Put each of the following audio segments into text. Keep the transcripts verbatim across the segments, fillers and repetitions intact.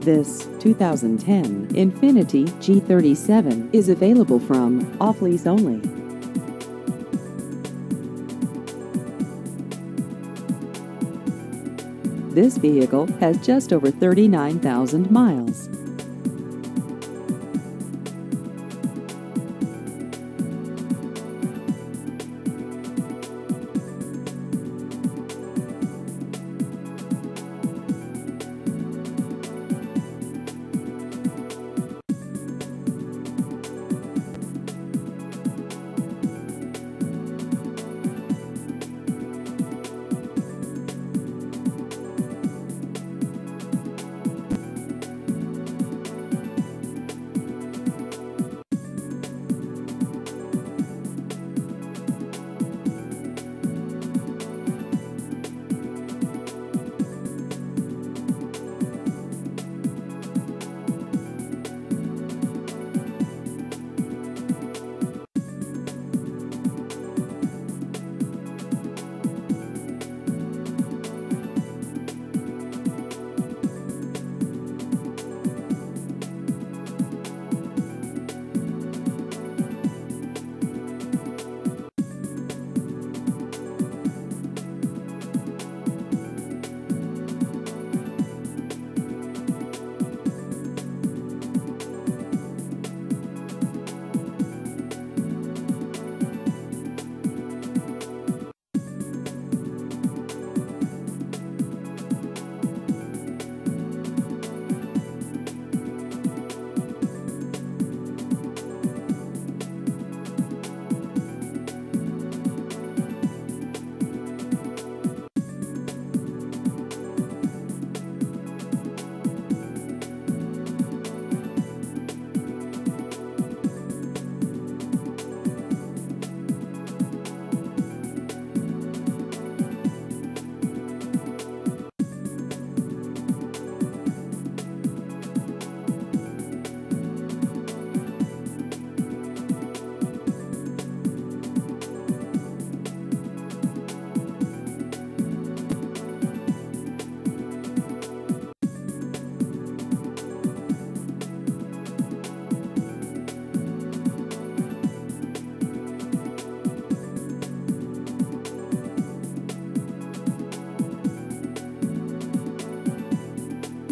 This two thousand ten Infiniti G thirty-seven is available from off-lease only. This vehicle has just over thirty-nine thousand miles.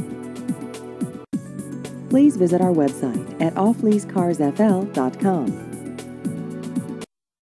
Please visit our website at off lease cars f l dot com.